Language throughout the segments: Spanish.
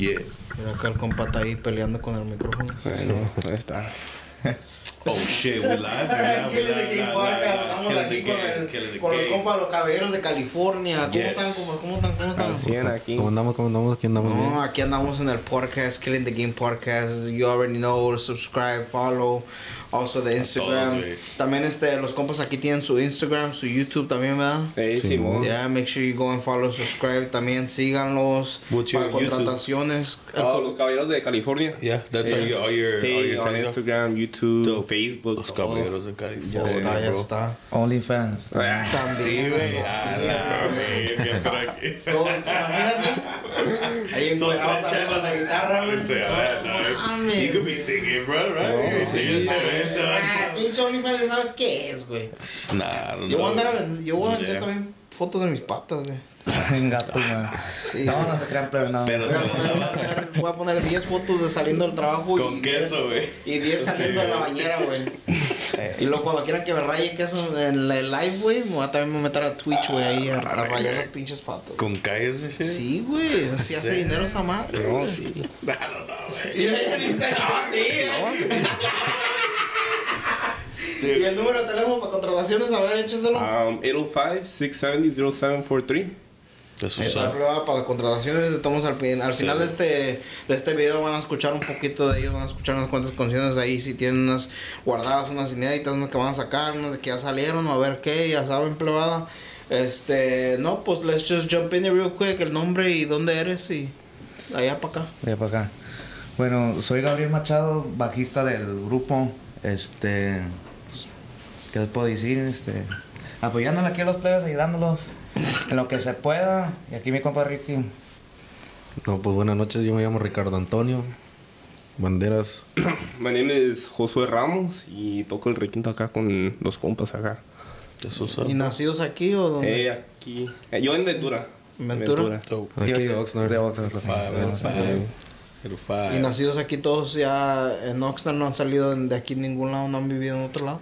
Yeah. Mira acá el compa está ahí peleando con el micrófono. Bueno, ahí está. Oh shit, we live. Killing the Game Podcast. Estamos aquí con los compas, los caballeros de California. ¿Cómo están? ¿Cómo están? Al 100 aquí. ¿Cómo andamos? Aquí andamos bien. No, aquí andamos en el podcast, Killing the Game Podcast. You already know, subscribe, follow. Also de Instagram. Todos, güey. También los compas aquí tienen su Instagram, su YouTube también, ¿verdad? Simón. Yeah, make sure you go and follow, subscribe. También síganlos What's your para contrataciones. Los caballeros de California. Yeah, that's all your Hey, on tags are? Instagram, YouTube, Dope. Facebook. Los caballeros de Ya California. está, ya bro. está. OnlyFans. Ah, Sí, güey. A la verga, por aquí. Imagínate. Ahí So encuerados that con la guitarra, güey. Say that, No no. mames. You could be singing, bro, right? You could sing Ah, pinche OnlyFans, ¿sabes qué es, güey? Nah, I don't Yo voy a know. vender Yeah. también fotos de mis patas, güey. Gato, man. Sí. No se crean, pero no. Pero Voy a poner 10 fotos de saliendo del trabajo con queso, güey. y 10 saliendo de la bañera, güey. Y luego cuando quieran que me raye queso en el live, güey, también me voy a meter a Twitch, güey, ahí a rayar las pinches patas. Con calles y shit. Sí, güey, así hace dinero esa madre. No, güey. sí. I don't know, güey. Y ella dice, no, sí. Y el número de teléfono para contrataciones, a ver, écheselo. 805-670-0743. Eso Esta sabe. prueba para contrataciones, estamos al final de este video van a escuchar un poquito de ellos, van a escuchar unas cuantas canciones ahí, si tienen unas guardadas, unas inéditas, unas que van a sacar, unas que ya salieron, a ver qué, ya saben, plebada. No, pues let's just jump in real quick, el nombre y dónde eres y allá para acá. Voy para acá. Bueno, soy Gabriel Machado, bajista del grupo. ¿Qué les puedo decir? Apoyándole aquí a los plebes, ayudándolos en lo que se pueda. Y aquí mi compa Ricky. No, pues buenas noches, yo me llamo Ricardo Antonio Banderas. My name is Josué Ramos y toco el requinto acá con los compas acá. Eso ¿Y sabe. nacidos aquí o dónde? Aquí. Yo en Ventura. Ventura. Dope. Aquí de Oxnard. De Oxnard. Little five. Y nacidos aquí todos ya en Oxnard, no han salido de aquí en ningún lado, no han vivido en otro lado.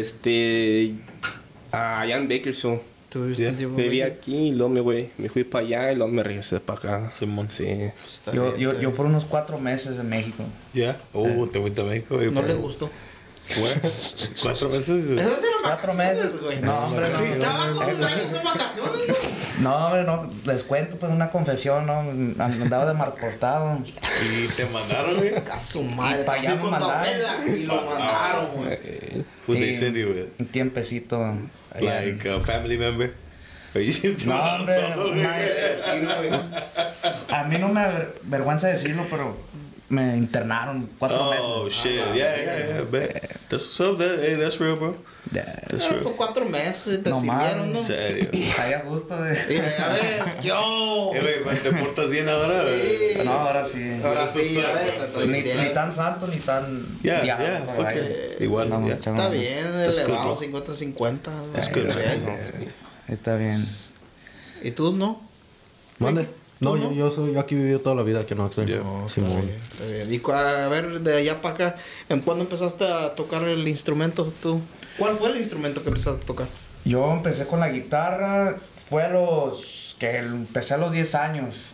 Allá en Bakersfield. ¿Tú viviste un tiempo Viví aquí? aquí y luego me fui para allá y luego me regresé para acá. Simón. Sí. Está Yo, bien, yo por unos 4 meses en México. Yeah. Oh, te fuiste a México. No le gustó. Güey, 4 meses. Esas eran 4 vacaciones, meses, güey. No, hombre, no. Si estaba con un año en vacaciones, ¿no? No, hombre, no. Les cuento, pues, una confesión, ¿no? Andaba de marportado. Y te mandaron, güey. A su madre, Y pa' allá así con tu mandaron. abuela y lo mandaron, güey. Who they Y send you with? Un tiempecito. allá en- Like a family member? Or you te No, mandaron hombre, solo, güey? Sí, güey. a mí no me avergüenza decirlo, pero me internaron 4 meses. Oh shit, yeah. Bet. That's what's up. Hey, that's real, bro. Ya. That's Ah, real. por 4 meses te No sirvieron, ¿no? En serio. Ahí a gusto, güey. Y a ver, yo. Güey, ¿te portas bien ahora, güey? No, ahora sí. Ahora sí, a ver, te estoy Ni diciendo. tan santo ni tan Yeah, diablo, yeah, pero fuck ahí it. Igual, vamos yeah. echando- Está bien, That's good, elevado, bro. 50-50. That's good, Bien. man. Está bien. ¿Y tú no? ¿Mande? No, ¿Tú no? yo aquí he vivido toda la vida aquí en Oxnard. Yeah. Simón. Está bien. Y a ver, de allá para acá, ¿en cuándo empezaste a tocar el instrumento tú? ¿Cuál fue el instrumento que empezaste a tocar? Yo empecé con la guitarra, fue a los... que empecé a los 10 años.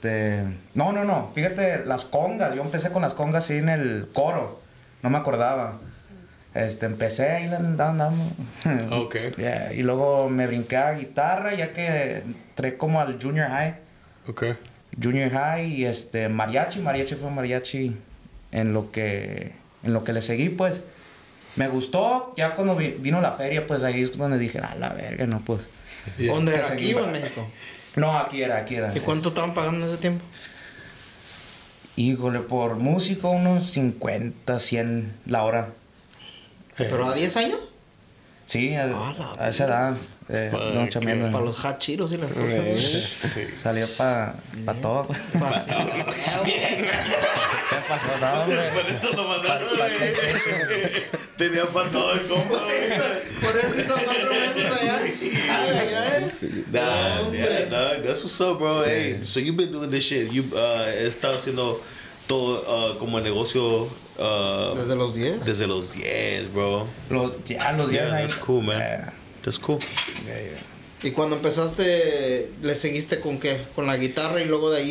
No. Fíjate, las congas. Yo empecé con las congas así en el coro. No me acordaba. Empecé ahí la andaba dando. Ok. Yeah, y luego me brinqué a guitarra ya que entré como al junior high. Ok. Junior high y mariachi fue mariachi en lo que le seguí, pues. Me gustó, ya cuando vino la feria, pues ahí es donde dije, la verga, no, pues. Yeah. ¿Dónde Te era? ¿Aquí seguí. o en México? No, aquí era. ¿Y cuánto estaban pagando en ese tiempo? Híjole, por músico unos 50, 100 la hora. ¿Pero a 10 años? Sí, la a esa edad. No, chambeando. Para los hachiros y las cosas. Sí. Salió para todo, pues. ¿Qué pasó? No, hombre. Por eso lo mandaron, Pa' güey. PlayStation. Tenía para todo el combo, güey. Por eso hizo 4 meses allá. Ay, ay. Nah, yeah, dog. That's what's up, bro. Hey, so you've been doing this shit. You estado haciendo todo como negocio ¿Desde los 10? desde los 10, bro. Los 10 Yeah, ahí. that's cool, man. That's cool. ¿Y cuando empezaste, le seguiste con qué? ¿Con la guitarra y luego de ahí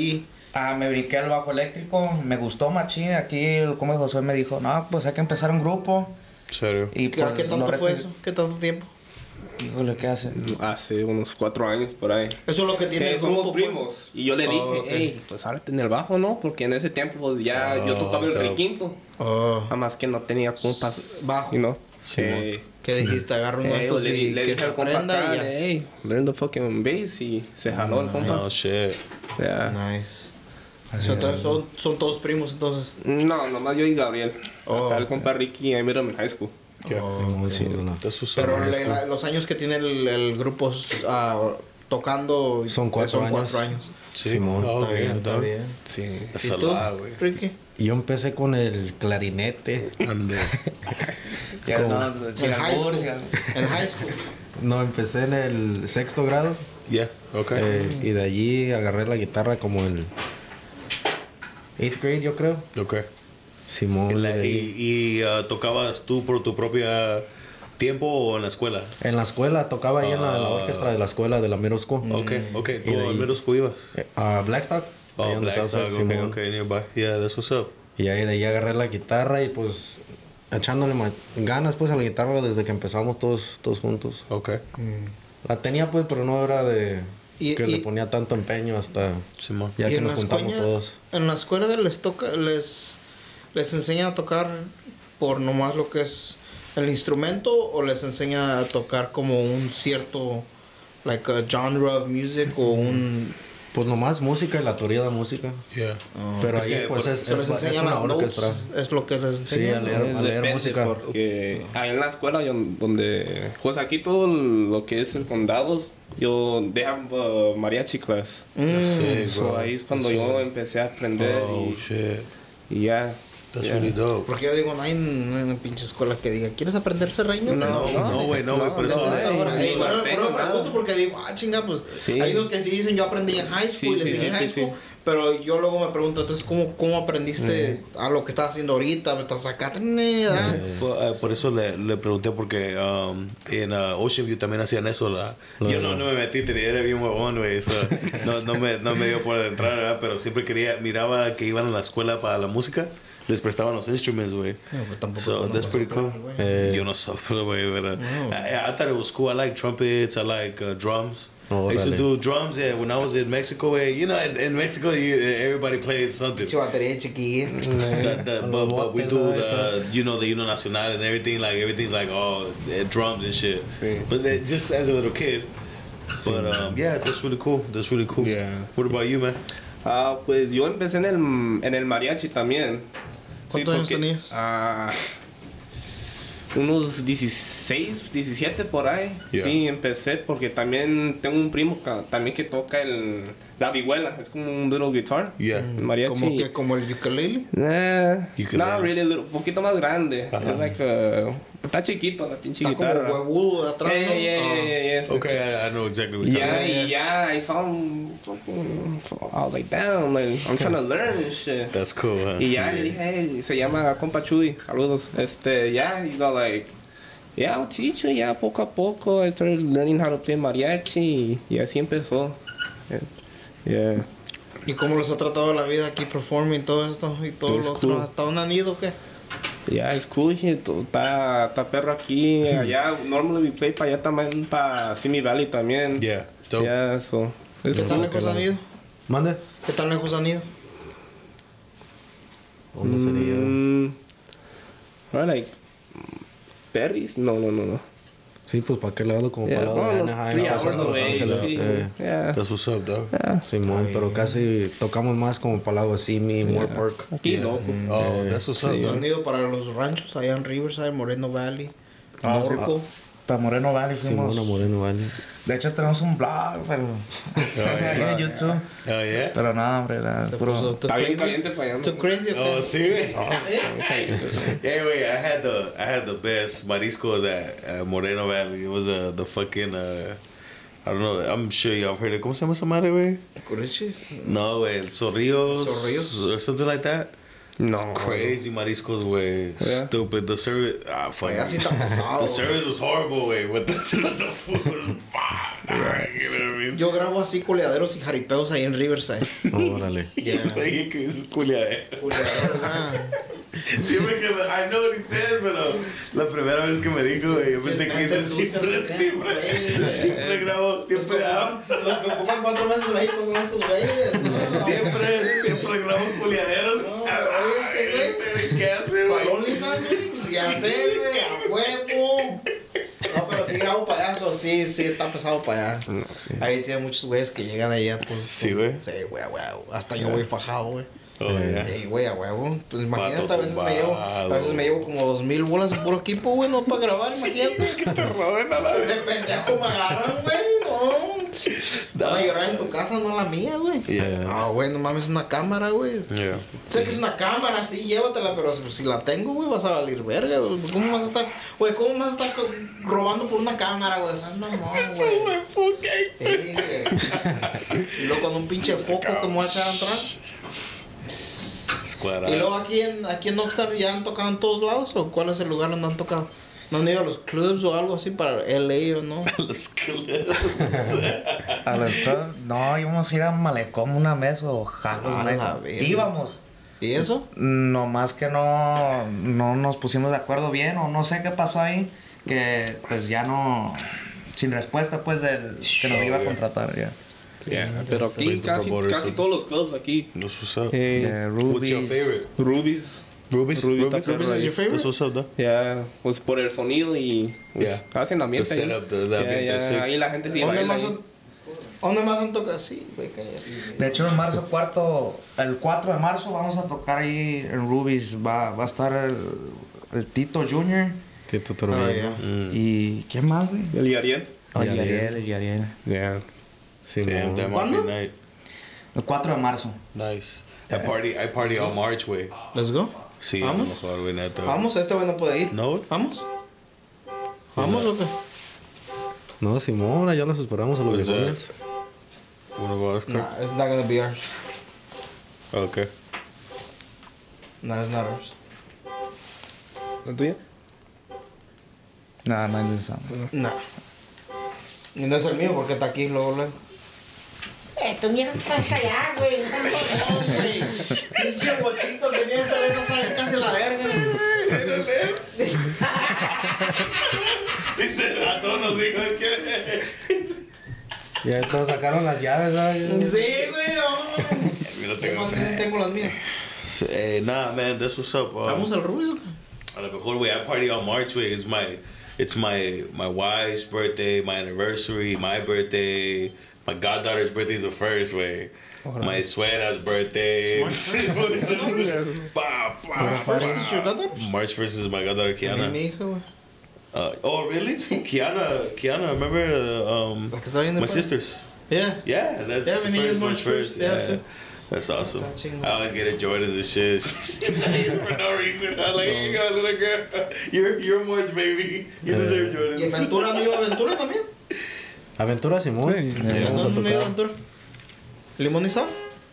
Me brinqué al bajo eléctrico, me gustó machín. Aquí el compa Josué me dijo, no, pues hay que empezar un grupo. ¿Serio? Y ¿Qué pues, tanto fue eso? ¿Qué tanto tiempo? Híjole, ¿qué hace? Hace unos 4 años por ahí. Eso es lo que tiene Que el somos grupo, pues. primos. Y yo le dije, ok. hey, pues ábrete en el bajo, ¿no? Porque en ese tiempo pues ya yo tocaba el requinto. Nada más que no tenía compas. Bajo. Y no. ¿Qué dijiste? Agarra uno de estos le y que dije se al compa aprenda acá, y ya. hey, learn the fucking bass. Y se jaló el compa. Oh, shit. Yeah. Nice. Entonces son todos primos, entonces. No, nomás yo y Gabriel. Oh, Acá el ok. compa Ricky, ahí mira en high school. Sí, That's what's Pero up. los años que tiene el grupo tocando Son 4 años. 4 años. Sí. Simón. Oh, Está bien, okay, está done. bien. Sí. That's ¿Y a tú, lot, güey. Ricky? Yo empecé con el clarinete. Ande. Ya no, En sin high albur, school. sin albur. En high school. No, empecé en el 6º grado. Yeah, okay. Y de allí agarré la guitarra como el 8th grade, yo creo. Okay. Simón. Y, de ahí. tocabas tú por tu propia tiempo o en la escuela? En la escuela, tocaba ahí en la orquesta de la escuela de la middle school. Okay, okay. Y de ¿Cómo ahí- al menos tú ibas? A Blackstock. Oh, ahí en the Blackstock, Southside, okay, Simón. okay, nearby. Yeah, that's what's up. Y ahí de ahí agarré la guitarra y pues echándole ganas pues a la guitarra desde que empezamos todos juntos. Okay. La tenía pues, pero no era de Y- que y- le ponía tanto empeño hasta Simón. ya ¿Y que en nos la juntamos escuela- todos. En la escuela les enseña a tocar por nomás lo que es el instrumento o les enseña a tocar como un cierto like a genre of music o un Pues nomás música y la teoría de música. Yeah. Pero Es ahí que pues por- es, se les es enseña una las notes, orquesta. es lo que les Sí, enseña. a leer Depende, música. porque ahí en la escuela donde pues aquí todo lo que es el condado yo they have mariachi class. Sí, So bro. ahí es cuando Sí. yo empecé a aprender Oh, shit. y ya. That's Yeah. really dope. Porque yo digo, no hay una pinche escuela que diga, ¿quieres aprenderse reino? No, güey, no, güey, por eso... Hasta ahora. no, Ey, no bueno, tengo pero nada. pregunto porque digo, chinga, pues Sí. hay unos que sí dicen yo aprendí en high school, Sí, les sí, dije en sí, high sí, school, pero yo luego me pregunto, entonces, ¿cómo aprendiste a lo que estás haciendo ahorita? ¿Me estás acá? Por eso le pregunté porque en Ocean View también hacían eso. Yo no me metí, era bien huevón, güey. Eso, no me dio por entrar, ¿verdad? Pero siempre miraba que iban a la escuela para la música. Les prestaban los instruments, güey. pues tampoco So that's pretty cool. Yo no sufro, güey, pero I thought it was cool. I like trumpets. I like drums. Oh, I used to dale. do drums when I was in Mexico. You know, in Mexico, everybody plays something. Pinche batería chiquilla. But we do the the himno nacional and everything everything's like drums and shit. Sí. But just as a little kid. But yeah, that's really cool. That's really cool. Yeah. What about you, man? Pues yo empecé en el mariachi también. ¿Cuántos años porque, tenías? Unos 16, 17 por ahí. Yeah. Sí, empecé porque también tengo un primo también que toca la vihuela. Es como un little guitar. Yeah. El mariachi. Como el ukulele. No, really, un poquito más grande. Es like está chiquito la pinche Está como guitarra. huevudo de atrás, ¿no? Yeah. Okay, I know exactly what you're Yeah, talking about. yeah, I saw him. I was like, damn, like, I'm trying to learn and shit. That's cool, huh? Y ya le dije, hey, se llama compa Chudy, saludos. Ya, he's all like, yeah, I'll teach you, ya, poco a poco. I started learning how to play mariachi y así empezó. Yeah. ¿Y cómo los ha tratado la vida aquí, performing, todo esto y todo It's lo otro? cool. ¿Hasta dónde han ido o qué? Yeah, it's cool shit. Está perro aquí, allá. Normally we play para allá también, para Simi Valley también. Yeah, dope. Yeah, so. It's ¿Qué tan cool. lejos han ido? ¿Mande? ¿Qué tan lejos han ido? ¿Dónde sería? Like, Perry's? No. Sí, pues para qué lado, como Yeah, para el lado de unos Anaheim, 3 para hours Los away, Ángeles. sí. Yeah. That's what's up, dog. Simón, pero casi tocamos más como para el lado de Simi, Moore Park. Aquí loco. Oh, that's what's up, ¿Han dog. ido para los ranchos allá en Riverside, Moreno Valley, Ah, sí. Norco? Para Moreno Valley fuimos. Simón, Moreno, vale. De hecho tenemos un blog, pero ahí en YouTube. Oh, yeah? Pero no, hombre, era Se puro. puso too Está bien crazy. caliente para allá. Too crazy, ¿o qué? Oh, see? Yeah, wait, I had the best mariscos at Moreno Valley. It was the fucking I don't know. I'm sure y'all heard it. ¿Cómo se llama esa madre, güey? Curichis. No, güey, el Zorrillos. Zorrillos? Or something like that. No. Crazy mariscos, güey. Yeah. Stupid. The service. Fuck. Allá sí está pasado. The service was horrible, way. But the food was bomb. Yo grabo así coleaderos y jaripeos ahí en Riverside. Órale. Yo sé que es culiadero. Coleaderos, Siempre que I know what he says, pero la primera vez que me dijo, güey, yo pensé que dice siempre grabo, siempre hago. Los que ocupan 4 meses en México son estos güeyes. ¿No? Siempre grabo culiaderos. No, oye, este güey. ¿Qué hace, güey? Para OnlyFans, güey. Pues ya sé, güey. A huevo. No, pero sí grabo payaso. Sí, está pesado para allá. No, sí. Ahí tiene muchos güeyes que llegan allá. Pues, Sí, güey. Sí, güey, a huevo. Hasta yo voy fajado, güey. Oh, yeah. Ey, güey, a huevo. Pues imagínate, Pato a veces me llevo como 2000 bolas de puro equipo, güey, no para grabar, imagínate. Que te roben a la De vez. pendejo me agarran, güey, no. Van a llorar en tu casa, no la mía, güey. Yeah. No, güey, no mames, es una cámara, güey. Yeah. Sé que es una cámara, sí, llévatela, pero si la tengo, güey, vas a valer verga, güey. ¿Cómo vas a estar, güey, cómo vas a estar robando por una cámara, güey? Esas mamón, güey. Sí, güey. Y luego con un pinche foco que me voy a echar a entrar. Escuadra. Y luego aquí en Oxnard ya han tocado en todos lados, ¿o cuál es el lugar donde han tocado? ¿No han ido a los clubs o algo así para LA o no? Los clubs. A los clubs, no, íbamos a ir a Malecón una vez o Jagos, A la verga. íbamos. ¿Y eso? Nomás que no nos pusimos de acuerdo bien o no sé qué pasó ahí, que pues ya no, sin respuesta pues del que nos iba a contratar ya. Yeah, pero aquí Wait, casi Robertson. todos los clubs aquí. That's what's up. De What's your Rubies. favorite? Rubies. Rubies? Ruby Rubies? está ¿Rubies perro is ahí. your favorite? That's what's up, though. Ya, pues por el sonido y pues, Yeah. hacen ambiente The ahí. setup, the Ya, ambiente ya, es sick. ahí la gente sí ¿Dónde baila más, ahí. ¿Dónde más han tocado? Sí, güey, cállate. De hecho en marzo el 4 de marzo vamos a tocar ahí en Rubies, va a estar el Tito Jr. Tito Ah, Torbello. ya. y ¿quién más, güey? El Yariel. Oh, Y Ariel. y Ariel. Yeah. Sí, Damn, no. that might ¿Cuándo? be nice. El 4 de marzo. Nice. I party all March, güey. Let's go. Sí, a lo ¿Vamos? mejor, güey, neta. Vamos, este güey no puede ir. No, güey. ¿Vamos? ¿Vamos o qué? No, Simón, allá los esperamos a los Pues, viejones. Uno va a buscar. Nah, it's not gonna be ours. Okay. No, it's not ours. ¿La tuya? No, no es de esa. Nah. Y no es el mío porque está aquí luego. Tu mierda está allá, güey. Pinche bochito que tiene esta vez está casi la verga. Dice, a todos nos dijo que... Ya nos sacaron las llaves, ¿sabes? Sí, güey, no. Yo lo Tengo tengo. tengo las mías. Nah, man, that's what's up. ¿Vamos al Rubio? A lo mejor, güey, I party on March, güey. It's my wife's birthday, my anniversary, my birthday. My goddaughter's birthday is the first, way. My suegra's birthday. March 1st is your goddaughter? March 1st is my goddaughter, Mi Kiana. hija, güey. Oh, really? Kiana, remember La que está bien de my padre. sisters? Yeah. Yeah, that's Yeah, mi niña es March March 1st. 1st, yeah, Yeah, sí. that's awesome. Está chingón. I always get a Jordans and shit. For no reason. I'm like, here you go, little girl. You're March, baby. You deserve ¿Y Jordans. Aventura no iba a Aventura también? Aventura, Simón. ¿Dónde iba Aventura? ¿Limón y sal?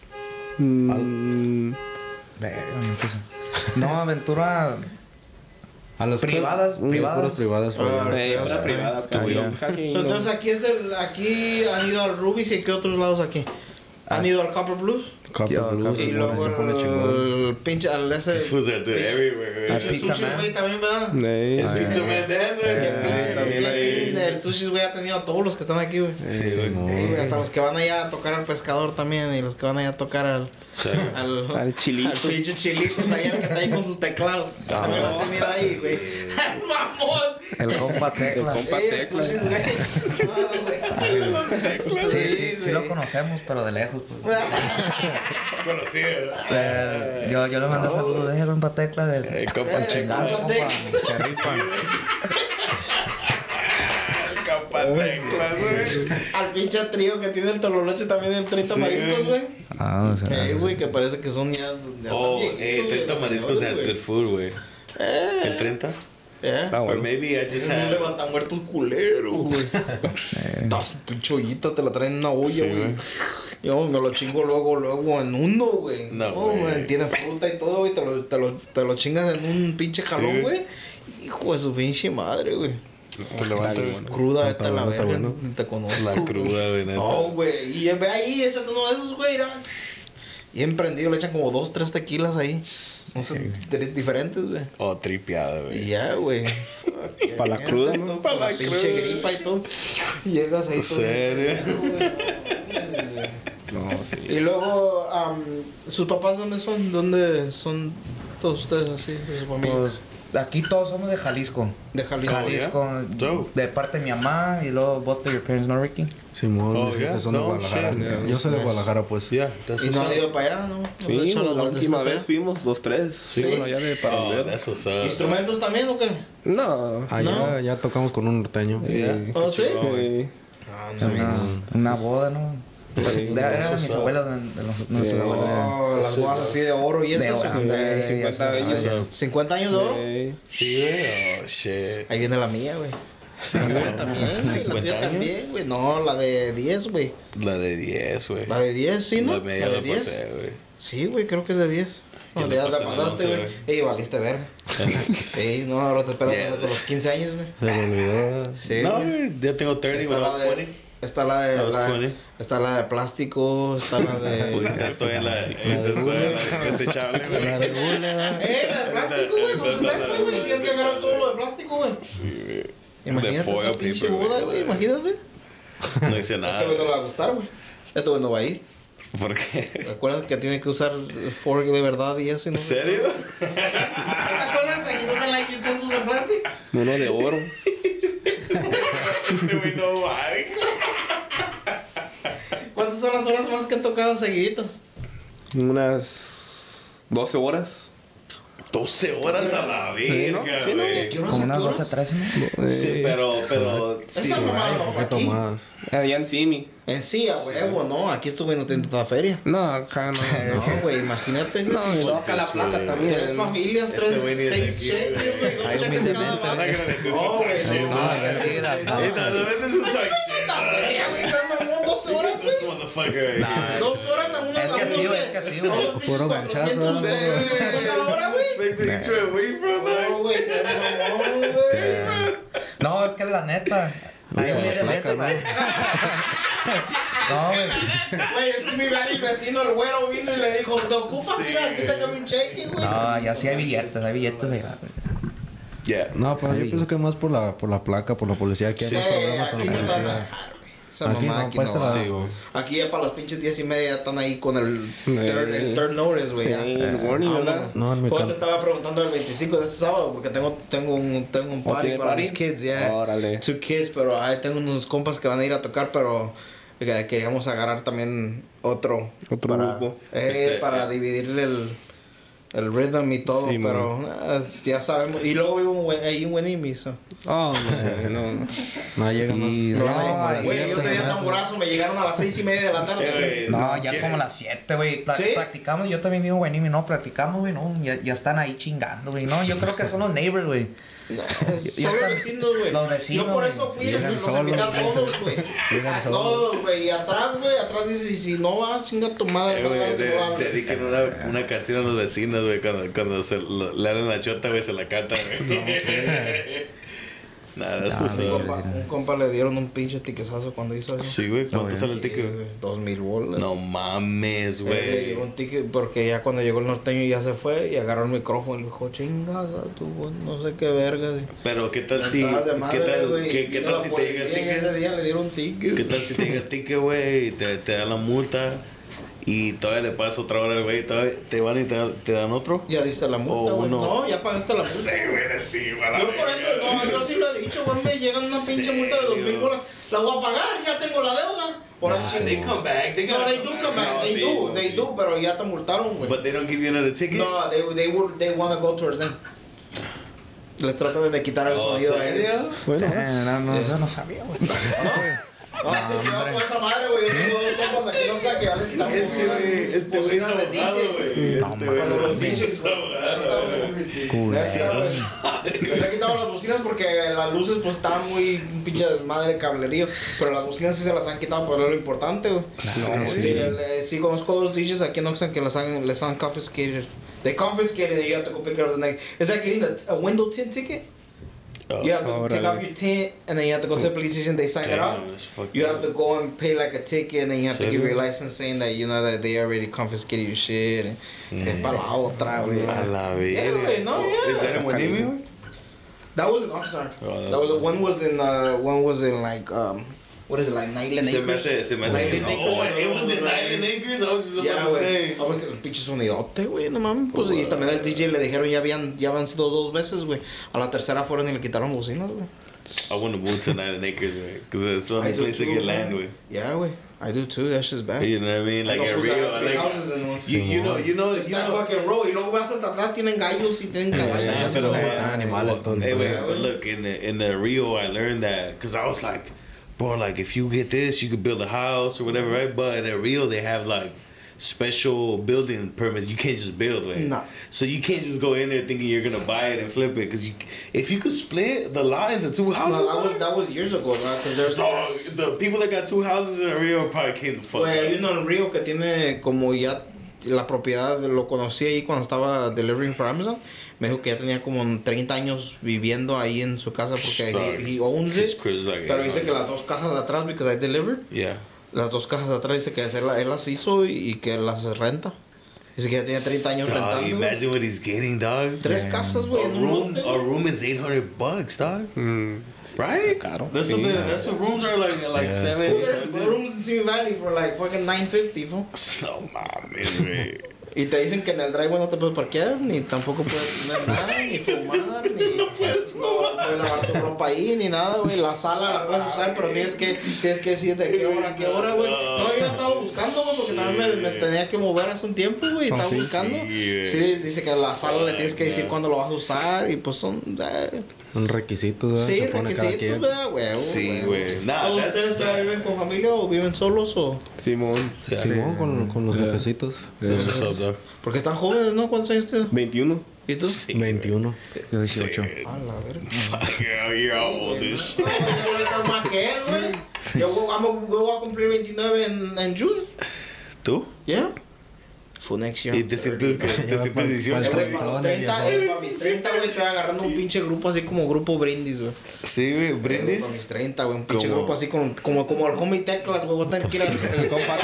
No, aventura. A las Privadas, puras privadas. Las privadas, casi. Casi no. Entonces aquí han ido al Rubies y ¿qué otros lados aquí? Han ido al Copper Blues. Copper Blues, Y se luego pone chingón. el pinche, al ese... This was at the everywhere. pinche Pizza sushi, Man. güey, también, ¿verdad? It's Pizza Man Dance, Que güey. pinche, también ahí. el sushi, güey, ha tenido a todos los que están aquí, güey. Sí, güey. Sí, güey, hasta los que van allá a tocar al pescador también y los que van allá a tocar al Al chilito. al pinche chilitos ahí, el que está ahí con sus teclados. También lo han tenido ahí, güey. ¡Mamón! El compa Tecla. El compa Sí, el Tecla. sushi, güey. No, güey. Sí, güey. lo conocemos, pero de lejos. Pues. Conocido. Yo le mandé saludos de compa Tecla de Compa chingado, compa compa. Se rifan. Compa Teclas, güey. Al pinche trío que tiene el Tololoche también en 30 Sí, mariscos, güey. Ah, o sea, Güey, que parece que son ya. Oh, viejitos, 30 güey, mariscos señores, has güey. good food, güey. El 30? Ah, Or bueno. maybe I just Es un had... levantamuertos culero, güey. Estás pinche ollita, te la traen en una olla, Sí, güey. güey. Yo me lo chingo luego en uno, güey. No, güey. güey. Tiene fruta y todo, güey. Te lo chingas en un pinche jalón, Sí. güey. Hijo de su pinche madre, güey. Cruda, Está esta la bueno, está verga. bueno. Ni te conozco. La cruda, güey. neta. No, güey. Y ve ahí, ese es uno de esos, güey. Era bien prendido, le echan como 2, 3 tequilas ahí. No sé, diferentes, güey. Oh, tripeada, güey. Y ya, güey. Para la cruda, ¿no? Para la pinche gripa y todo. Y llegas ahí ¿En todo. serio? No, sí. Y luego, ¿sus papás dónde son? ¿Dónde son todos ustedes así? De su familia. Pues aquí todos somos de Jalisco. De Jalisco. Jalisco, Dope. de parte de mi mamá y luego both of your parents, ¿no, Ricky? Simón, Oh, mis jefes yeah. son de No, Guadalajara. shit, yeah. Yo soy de Guadalajara, pues. Yeah, that's Y what's no han up. ido para allá, ¿no? Sí, ¿No han hecho la vueltas última para vez allá? fuimos los tres. Sí, bueno, allá de Oh, Parandero. that's what's up. ¿Instrumentos también o qué? No. Allá No. ya tocamos con un norteño. Yeah. ¿Oh, sí? Sí. Ah, no Una boda, ¿no? Era de mis abuelos, de nuestros abuelos. Oh, las bodas así de oro y De eso. oro, De 50 años. 50 años de oro. Sí. Sí, güey. Oh, shit. Ahí viene la mía, güey. La tuya también, la 50 tuya años. también, güey. No, la de 10, güey. La de 10, güey. La de 10, sí, ¿no? La media La la de 10. pasé, güey. Sí, güey, creo que es de 10. Yo No, la ya la pasé en el pasaste, 11, güey. Ey, valiste verga. Sí, no, ahora te esperas Yeah. hasta los 15 años, güey. Se me olvidó. Sí, No, güey. güey. Ya tengo 30, Está when I la was de... 20. Está la de... I was 20. Está la de plástico, está la de... Pudiste estoy en la desechable, güey. La de Google, la de plástico, güey, pues es eso, güey. Tienes que agarrar todo lo de plástico, güey. Sí, güey. Imagínate De foil esa pinche paper, boda, güey, imagínate. No hice Este nada. güey no le va a gustar, güey. Este güey no va a ir. ¿Por qué? ¿Recuerdas que tiene que usar fork de verdad y eso? ¿En serio? ¿Te acuerdas de que no están like utensils en plástico? Uno de oro. Este güey no va. ¿Cuántas son las horas más que han tocado seguiditas? Unas 12 horas. 12 horas a la verga, Sí, ¿no? güey. ¿Qué horas Como a unas qué 12 horas? 13, ¿no? Sí, pero sí, Esa güey. mamada Un no fue poquito aquí. más. Allá en Simi. En sí, a huevo, no. Aquí este güey no tiene tanta feria. No, acá no. No, güey, imagínate. No, y luego acá la Pues, placa güey. también. 3 familias, Este güey ni es de 6 aquí, cheques, güey. 2 Ahí cheques cada humildemente, vato. ¿no? No, güey, No, ya sí era. No vendes un sack shit. tanta feria, güey. Se mamó 12 horas, güey. This motherfucker. 2 horas a unos... Es que sí, güey, es que sí, güey. Puro ganchazo, ¿no? 450 la hora, güey. No, güey, se mamó, güey. No, es que la neta. Ahí humildemente, ¿no? No, güey. Güey, sí mi vecino, el güero, vino y le dijo, ¿te ocupas? Mira, aquí te cambio un cheque, güey. No, ya sí hay billetes allá, güey. Yeah. No, pero yo pienso que más por la placa, por la policía. Aquí hay más problemas con aquí la no te van a policía. dejar, güey. Esa Aquí mamá no, aquí pues, no te la- va. Sí, güey. Aquí ya para las pinches 10:30 ya están ahí con el third notice, güey. ya. El warning, ¿verdad? No, en mi Juan can- te estaba preguntando el 25 de este sábado porque tengo un party ¿tiene para party? mis kids, ya. Órale. 2 kids, pero ahí tengo unos compas que van a ir a tocar, pero queríamos agarrar también otro Grupo. para dividirle el rhythm y todo, Sí, pero ya sabemos. Y luego vivo ahí en Winnie, so. Oh, no. No llega más. Y No, no, güey, yo tenía tamborazo, me llegaron a las 6:30 de la tarde. no, ya como a las 7, güey. ¿Sí? Practicamos, yo también vivo en Guaynimi, no, practicamos, güey, no, ya están ahí chingando, güey. No, yo creo que son los neighbors, güey. Son los vecinos, güey. Los vecinos, Yo por eso fui, Llegan los solos, invité a todos, güey. Llegan A solos. todos, güey. Y atrás dice, y si no vas, chinga tu madre. no hagas, no hagas. Dediquen una canción a los vecinos, güey. Cuando le dan la chota, güey, se la cantan, güey. Nada, eso es. Un compa le dieron un pinche tiquezazo cuando hizo eso. Sí, güey. ¿Cuánto sale el ticket? 2,000 bolas. No mames, Le güey. dio un ticket porque ya cuando llegó el norteño ya se fue y agarró el micrófono y le dijo, chinga, tú, no sé qué verga. Pero qué tal si. Mentadas de madre, ¿Qué tal, güey. qué Vino tal la si te llega el policía y ese ticket? día le dieron un ticket. ¿Qué tal si te llega el ticket, güey? Y te dan la multa. Y todavía le pasas otra hora al güey. Todavía te van y te dan otro. Ya diste la multa, O güey. uno. No, ya pagaste la multa. Sí, güey, sí, güey. Yo por eso, no, yo sí lo he dicho, güey, me llegan una pinche multa de 2,000 bolas. La voy a pagar, ya tengo la deuda. Por ahí They chingo. come back. They No, gotta they do come back, No, they sí, do, güey, they sí. do, pero ya te multaron, güey. But they don't give you another ticket? No, they want to go towards them. Les tratan de quitar el sonido a ellos. Bueno. No, eso no sabía, güey. No, sí, cuidado con esa madre, güey. Yo tengo 2 compas aquí, no sé, que ya les quitamos Este güey es bocinas de abogado, DJ, güey. Este güey Cuando los es pinches. abogado, güey. Sí, no sabe. Les he quitado las bocinas porque las luces pues estaban muy un pinche desmadre de cablerío. Pero las bocinas sí se las han quitado por lo importante, güey. Sí, conozco 2 DJs aquí en Oxnard que les han confiscated. They confiscated and you have to go pick it up the next. Is that getting a window tint ticket? You have to Oh, take really? off your tent, and then you have to go to the police station. They sign it Damn, off. that's fucked You up. have to go and pay like a ticket, and then you have to give your ¿Serio? license saying that you know that they already confiscated your shit. And es para la otra, güey. A la Yeah, verga. güey, no, yeah. Is that in Miami, güey? That was in Oxnard. Oh, that was one was in like what is it, like Nylon Se me Acres? hace. Nylon Oh, Acres. it was in Nylon Acres? I was just Yeah, about to güey. say. Ah, pues, el pinche sonidote, güey, no mames. Pues, y también al DJ le dijeron ya habían sido 2 veces, güey. A la tercera fueron y le quitaron bocinas, güey. I want to move to Nylon Acres, güey. Because it's the only I do place to too, get güey. land, güey. Yeah, güey. I do too. That shit's bad. You know what I mean? Like I know in fools Rio, that have 3 like houses in one. you know, Just that fucking row. Y luego vas hasta atrás, tienen gallos y tienen caballos. Nah, Ya se pero, lo- animales todo el hey, wait, día. but look, in the Rio, I learned that because I was like, bro, like if you get this, you could build a house or whatever, right? But in the Rio, they have like special building permits. You can't just build, right? No. So you can't just go in there thinking you're gonna buy it and flip it because if you could split the lot into 2 houses, No, that was years ago, right? Because there's dog, the people that got 2 houses in the Rio probably came the fuck Güey, hay up. uno en Río que tiene como ya la propiedad, lo conocí ahí cuando estaba delivering for Amazon. Me dijo que ya tenía como 30 años viviendo ahí en su casa porque he owns His it. crib's like, Pero dice que las 2 cajas de atrás, because I delivered, yeah. las 2 cajas de atrás dice que él las hizo y que las renta. Dice que ya tenía 30 años Dog, rentando. güey. imagine what he's getting, dog. 3 casas, güey. en un lote, A room is $800, dog. Right? Caro. That's what that's what rooms are like Yeah. 7. Fool, there's rooms in Simi Valley for like fucking $950, fool. No mames, güey. Y te dicen que en el driveway no te puedes parquear, ni tampoco puedes tener nada, ni fumar, ni no puedes lavar tu ropa ahí, ni nada, güey. La sala la puedes usar, pero tienes que decir de qué hora a qué hora, güey. No, yo estaba buscando, güey, porque también me tenía que mover hace un tiempo, güey. Estaba buscando. güey. Sí, dice que la sala le tienes que decir cuándo lo vas a usar, y pues son... Son requisitos, ¿verdad? sí, que pone cada requisitos, quien. ¿verdad, güey? Sí, güey. Nah, ¿Todos that's- ustedes todavía viven con familia o viven solos o...? Simón. Simón con los jefecitos. That's what's up, dog. Porque están jóvenes, ¿no? ¿Cuántos años tienes? 21. ¿Y tú? 21. Yo 18. A la verga. Fuck, you're all old as shit. No, yo no más que él, güey. Yo voy a cumplir 29 en June. ¿Tú? ¿Ya? For next year. ¿Y te sientes 18? Güey, para los 30, para mis 30, güey, estoy agarrando un pinche grupo así como grupo Brindis, güey. Sí, güey, Brindis. Para mis 30, güey, un pinche ¿Cómo? grupo así como el homie Teclas, güey. Voy a tener que ir a... Voy a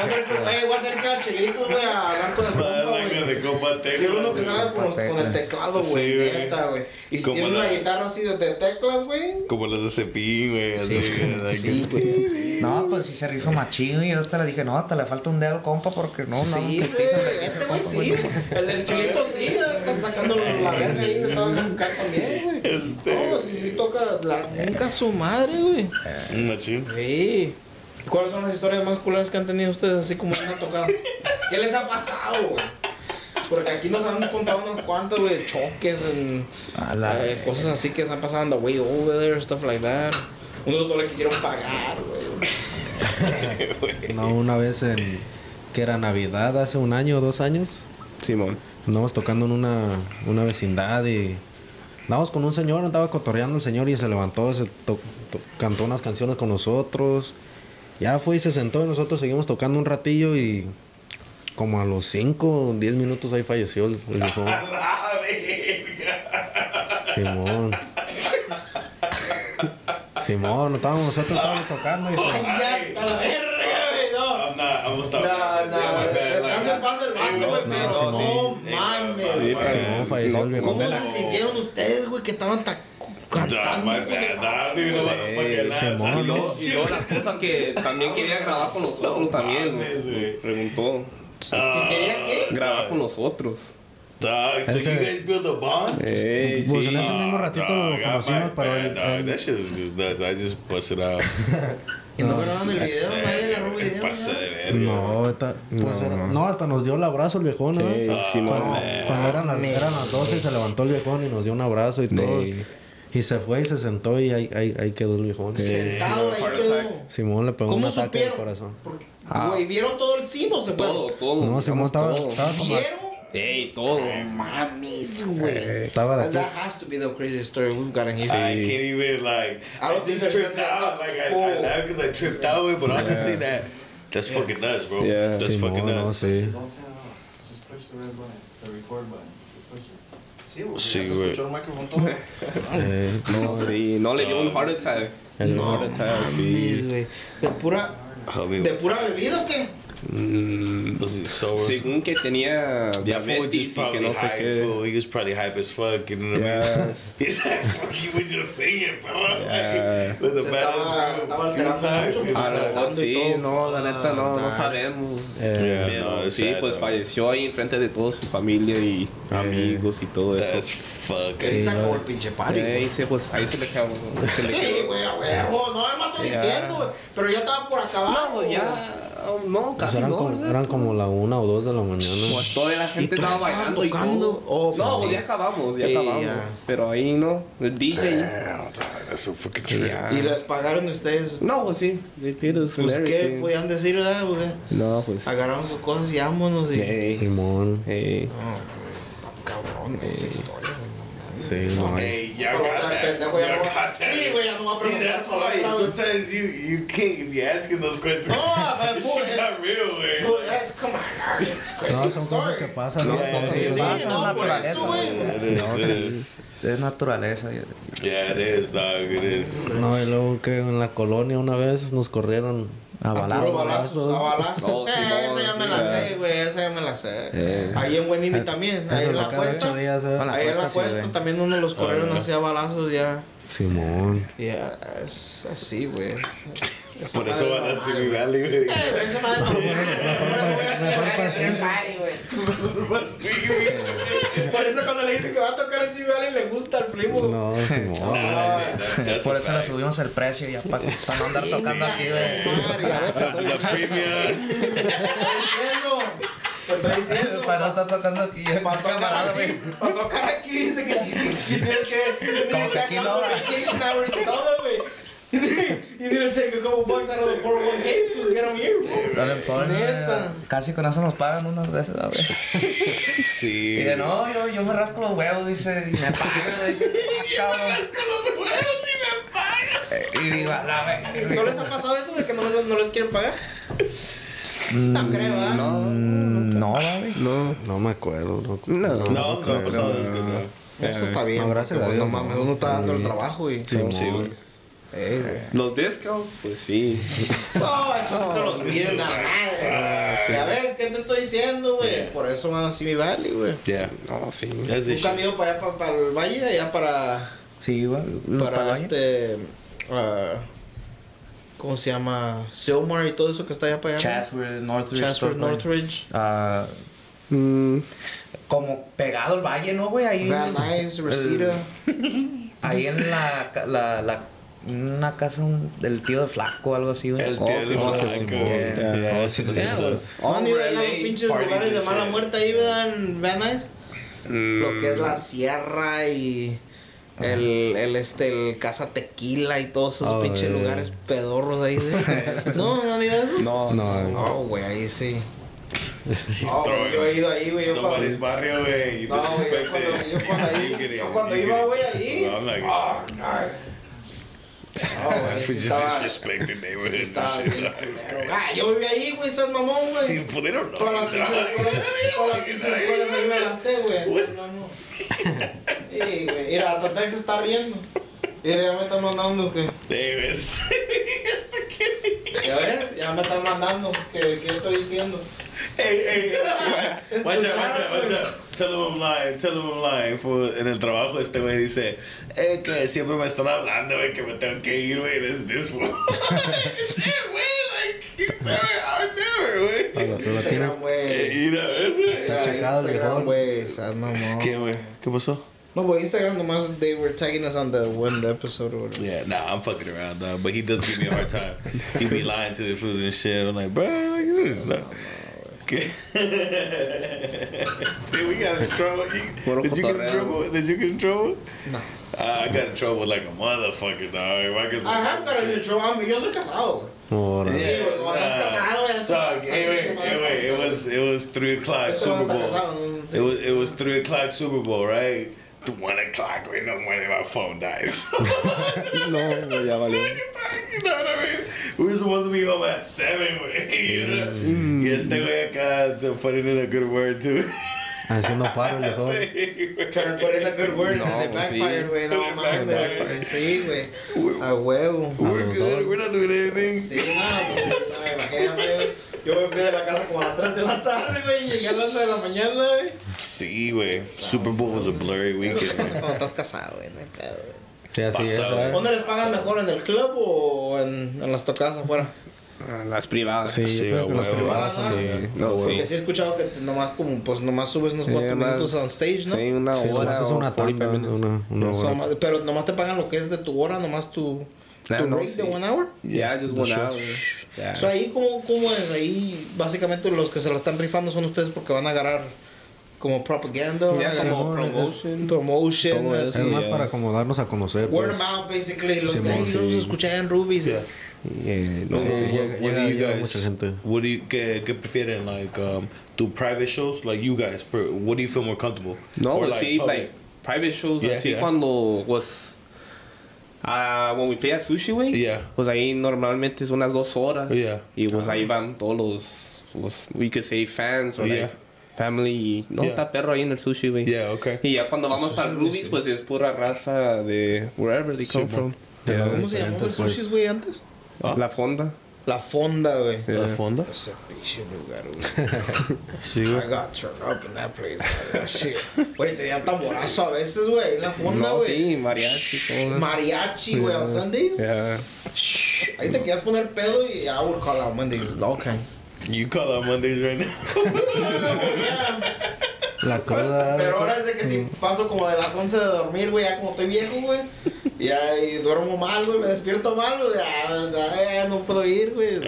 tener que ir a Chelitos, güey, a hablar con el compa, güey. de copa Quiero uno que salga con el teclado, güey, Sí, güey. neta, güey. Y si Como tiene la- una guitarra así de teclas, güey. Como las de Cepillín, güey. así, like- Sí, güey, sí. No, pues sí se rifa machín y yo hasta le dije, no, hasta le falta un dedo, compa, porque no, Sí, no. güey, ese güey sí. El del chilito sí, está sacando la verga ahí, le estaba haciendo un caco también, güey. No, sí toca la nunca su madre, güey. Machín. Sí. ¿Cuáles son las historias más culeras que han tenido ustedes así como una tocada? ¿Qué les ha pasado, güey? Porque aquí nos han contado unas cuantas, güey, choques en cosas así que se han pasado on the way over there, stuff like that. Unos no le quisieron pagar, güey. No, una vez que era Navidad, hace 1 año o 2 años, Simón. andábamos tocando en una vecindad y andábamos con un señor, andaba cotorreando el señor y se levantó, cantó unas canciones con nosotros. Ya fue y se sentó y nosotros seguimos tocando un ratillo y como a los 5 o 10 minutos ahí falleció el viejo. Simón. Simón, nosotros estábamos tocando y Ay, ya, a la verga, güey, no. I'm gonna stop. No, descansa en paz el vato, güey, pero no Simón. mames, Sí, güey. Simón falleció el viejo. ¿Cómo se sintieron ustedes, güey, que estaban cantando? Simón, Y luego la cosa que también quería grabar con nosotros también, güey. Preguntó. ¿Que quería qué? Grabar con nosotros. Dog, so you Ese- guys build a bond? Ey, Pues sí. en ese mismo ratito lo conocimos, pero That shit is just nuts. I just busted out. Y no grabaron el video, nadie agarró video. Pasé ¿no? de verga. No, pues no, hasta nos dio el abrazo el viejón, ¿no? Sí, Simón. Cuando eran las 12 se levantó el viejón y nos dio un abrazo y todo. Sí. Y se fue y se sentó y ahí quedó el viejón. Sentado ahí quedó. Simón le pegó un ¿Cómo ataque al supieron? corazón. Porque, güey, ¿vieron todo el cine o se fue? Todo. No, Simón digamos, estaba todo. como... ¿Vieron? Ey, todo. Mames, güey. Estaba de aquí. That has to be the craziest story we've got in here. I can't even like. I don't think just there's tripped nothing out. that's Like I full. laughed because I tripped out with, but honestly, that's fucking nuts, bro. Yeah. That's fucking Simón, no, nuts. sí. Don't turn it off. Just push the red button, the record button. Just push it. Sí, güey. Sí, Sí, güey. escuchó el micrófono todo. No, sí, no le dio un heart attack. No, heart attack, mames, güey. ¿De pura bebida o qué? Was he sober? Según que tenía That fool diabetes just y que probably no sé hype, qué. fool. He was probably hype as fuck, you know what I mean? He's like, fuck, he was just singing, bro. Yeah. Like, with the Se battles, estaba alterando mucho. Ah, la verdad, Grabando y sí, todo. no, la neta no Fuck. sabemos. Yeah, Pero no, it's sí, sad, pues though. falleció ahí enfrente de toda su familia y amigos y todo That's eso. fucking. Ahí se acabó el pinche party, güey. Ahí se, pues, ahí se le quedó. Se le Sí, quedó. güey, a huevo. No, me estoy diciendo, güey. Pero ya estaba por acabar. No, pues ya, no, Pues casi no, ¿verdad? eran como la 1 o 2 de la mañana. Pues toda la gente todavía estaba estaban bailando y tocando. todo. Oh, pues No, pues sí. ya acabamos, Sí, ya. Pero ahí no, el DJ. Damn, that's so fucking true. Ya. Y les pagaron ustedes. No, pues sí, they paid us and Pues, ¿qué everything. podían decir, verdad, güey? No, pues. Agarramos sus cosas y vámonos. Y... Hey, Simón. hey. No, pues, está cabrón esa historia, güey. Sí, no. Hey, y'all Pero got otra that. pendejo ya Y'all no va- got that. Sí, güey, ya no va a See, preguntar that's por why otra, güey. sometimes you can't be asking those questions. No, but This fool, shit got real, güey. Come on, it's crazy No, son cosas story. que pasan, ¿no? Yeah, Como sí, si- Sí, pasa, no, por naturaleza, eso, güey. It is, No, it sí. is. Es naturaleza. Yeah, it is, dog. It is. No, y luego que en la colonia una vez nos corrieron A Puro balazos. balazos, a balazos. No, Sí, Simón, esa ya sí, me la ya. sé, güey, esa ya me la sé. Ahí en Buenimi también, ahí Eso en lo la cada 8 cuesta. días, ¿eh? Hola. Ahí en la cuesta, sí, cuesta güey. también uno los corrieron ya. hacia balazos ya. Simón. Ya, es así, güey. Esa Por eso madre van a no ser vale, mi güey. valley, güey. Esa madre no vale. Por eso cuando le dice que va a tocar en Cibali le gusta al primo. No, Simón. That's Por a eso le fact. subimos el precio ya para no andar tocando aquí, güey. Madre, ya ves, te estoy The diciendo. premium. Te estoy diciendo. Para no estar tocando aquí, Para tocar camarada, aquí, güey. para tocar aquí dice que tienes que Como que aquí no, vacation hours y todo, güey. You need to take a couple bucks out of the 401k to get them here, bro. Dale, ponle. Neta. Casi con eso nos pagan unas veces, a ver. Sí. Y de no, yo me rasco los huevos, dice, y me pagan, dice, cabrón. Y digo, a la vez. ¿No les ha pasado eso de que no les quieren pagar? No creo, ¿verdad? No, güey. No me acuerdo. No. No, no ha pasado eso, no. Eso está bien. No, gracias a porque, Dios, no mames, no. uno está dando el trabajo y... Sí, güey. Güey. Los discounts, pues sí. No, eso te los piden a la madre. Ya ves, ¿qué te estoy diciendo, güey? Por eso van así mi valley, güey. Yeah. No, sí. That's the Nunca han shit. ido para allá, para el valle, allá para... Sí, güey. Para ¿cómo se llama? Silmar y todo eso que está allá para allá. Chatsworth, Northridge. Chatsworth, todo, güey. Northridge. Ah, como pegado al valle, ¿no, güey? Ahí, Van Nuys, Reseda. ahí en una casa del tío de Flaco o algo así, güey. El Oh, tío sí, de oh, sí, Flaco. sí, Yeah. Oh, sí, sí, Yeah. sí. ¿No han ido a los Already pinches parties lugares de and mala shit. muerte ahí, ¿verdad? En Van Nuys? Lo que es la sierra y... El Casa Tequila y todos esos Oh, pinches lugares pedorros ahí. ¿No? ¿No han ido a esos? No, No, No, güey, ahí sí. He's No, throwing yo he ido ahí, güey. Yo somebody's cuando, barrio, güey. You no, güey, disrespect yo it. cuando iba, güey, ahí. No, I'm not Ah, ay. No, güey, sí We just estaba- disrespecting neighborhoods sí and estaba shit. bien, It's pero- crazy. Ah, yo viví ahí, güey, esas mamón, güey. Sí, pues they don't know. Todas las pinches escuelas, todas las pinches escuelas ahí me las sé, güey. Esas mamón. Sí, güey. Mira, hasta Tex se está riendo. Mira, ya me están mandando que... Davis. ¿Ya ves? Ya me están mandando que yo estoy diciendo. Hey, watch out. Escucharon, Tell him I'm lying. En el trabajo este güey dice, que siempre me están hablando, güey, que me tengo que ir, güey, this fool. Sí, güey, like, he's never out there, güey. Lo tiene. Instagram, güey. Y no, eso, Mira, checado el Instagram, viejón. güey, esas mamón. ¿Qué, güey? ¿Qué pasó? No, but Instagram nomás, they were tagging us on the one episode or whatever. Yeah, nah, I'm fucking around, dog. But he does give me a hard time. He be lying to the fools and shit. I'm like, bro, like, no. Okay. See, we got in trouble. Did you get in trouble? Did you get in trouble? No. I got in trouble like a motherfucker, dog. I guess. I have got a trouble. Yo soy casado, güey. Órale. Sí, güey, cuando estás casado, eso Dog, pasa, anyway, eso it was 3 o'clock Eso Super no está Bowl. casado, no. It was 3 o'clock Super Bowl, right? To 1 o'clock, wait, no money, my phone dies. no, ya valió. You know what I mean? We were supposed to be home at 7, güey. You know? Y este güey acá putting in a good word, too. Haciendo paro, el mejor. Trying to put in a good word No, and they backfired, sí. güey. No mames. Sí, güey. A huevo. We're good. We're not doing anything. Sí, no, pues sí, no, imagínate, güey. Yo me fui de la casa como a las 3 de la tarde, güey. Llegué a las 9 de la mañana, güey. Sí, güey. Super Bowl was a blurry weekend. Cuando estás casado, güey. No hay pedo, güey. Sí, así es, Pasado. ¿sabes? ¿Dónde les pagan mejor? ¿En el club o en las tocadas afuera? Las privadas. Sí, Sí, yo creo que las huevo. privadas son... Sí, no, Porque sí. sí he escuchado que nomás como, pues nomás subes unos 4 minutos on stage, ¿no? Sí, una Sí, hora nomás es o una 45 tanda, minutes. una So, hora. pero nomás te pagan lo que es de tu hora, nomás tu No, rate sí. de 1 hour. Yeah, just 1 hour. Yeah. So, ahí, ¿cómo es? Ahí, básicamente, los que se la están rifando son ustedes porque van a agarrar como propaganda, Yeah, van a como agarrar promotion. promotion, Todo eso. así. Es más yeah. para como darnos a conocer, Word pues. of mouth, basically. Los Simón, que yo los sí. escuché en Ruby. Yeah. Yeah, no, Sí, sí. llega mucha gente. What do you ¿qué prefieren? Like, do private shows? Like you guys, what do you feel more comfortable? No, Or pues sí, public? like private shows, Yeah, así yeah. cuando was when we play at Sushi Way, Yeah. pues ahí normalmente es unas 2 horas. Yeah. Y pues ahí van todos los we could say fans or Yeah. like family. Y no, Yeah. está perro ahí en el Sushi Way. Yeah, okay. Y ya cuando vamos para Ruby's, pues es pura raza de wherever they come Sí, from. De Yeah. la- ¿Cómo se llamaba el Diferente, sushi, güey, antes? La fonda. La Fonda, güey. ¿La fonda? Ese pinche lugar, güey. Sí, I güey. got turned up in that place. Shit. Güey, tenía tamborazo a veces, güey, en la Fonda, No, güey. sí, mariachi, todo eso. Mariachi, güey, on Sundays. Yeah. Ahí te querías poner pedo y I would call out Mondays, all kinds. You call out Mondays right now. La coda. Pero ahora es de que si paso como de las 11 de dormir, güey, ya como estoy viejo, güey. Y duermo mal, güey, me despierto mal, güey. Ya no puedo ir, güey.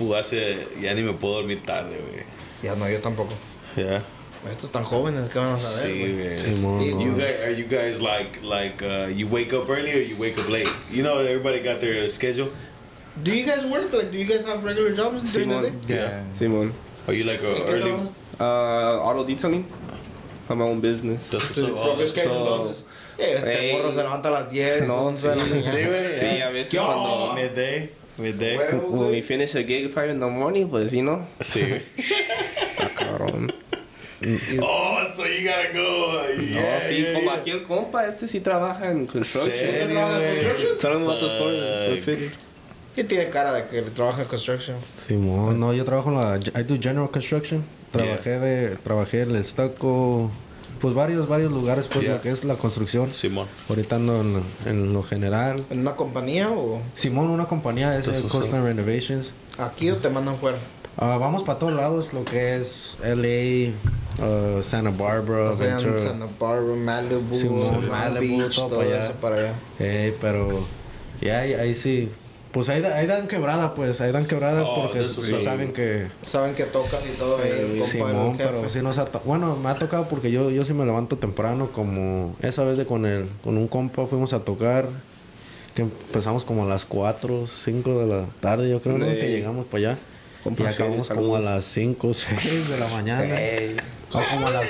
Ya ni me puedo dormir tarde, güey. Ya no, yo tampoco. Yeah. Estos tan jóvenes, ¿qué van a saber, Sí, güey? güey. Simón, Sí, You no. guys, are you guys like you wake up early or you wake up late? You know, everybody got their schedule. Do you guys work? Like, do you guys have regular jobs during the day? Simón. Yeah. Simón. Are you like a ¿En qué early? trabajas? Auto detailing. I'm my own business. Does Tu propio schedule, so- entonces. Este Hey. morro se levanta a las 10, No, 11 de la mañana. Sí, güey. Sí, a veces Yo. cuando Midday. Huevo, when we güey. finish a gig 5 in the morning, pues, you know, Sí. está cabrón. Oh, so you gotta go. Yeah, No, sí, yeah, como yeah. aquí el compa, este sí trabaja en construction. ¿Serio, güey? Tell him about the story. Fuck. We'll figure. ¿Qué tiene cara de que trabaja en construction? Simón, no, yo trabajo en la... I do general construction. Trabajé en el Stucco, pues varios lugares, pues Yeah. lo que es la construcción. Simón. Ahorita ando en lo general. ¿En una compañía o Simón, una compañía es Entonces, Coastline Renovations. aquí o te mandan fuera? Vamos para todos lados, lo que es LA, Santa Barbara, O sea, en Ventura. Santa Barbara, Malibu, Simón, Long Malibu, Beach, todo todo para allá. eso para allá. Pero ya ahí sí. Pues ahí dan quebrada, pues. Ahí dan quebrada Oh, porque eso sí. saben que... Saben que tocas y todo. el compa Simón, del jefe. pero sí nos ha bueno, me ha tocado porque yo sí me levanto temprano, como esa vez con un compa fuimos a tocar, que empezamos como a las 4, 5 de la tarde, yo creo, ¿no? Ey. Que llegamos para allá. Compa Y acabamos Fede, como a saludos. las 5, 6 de la mañana. Ey. O como a las...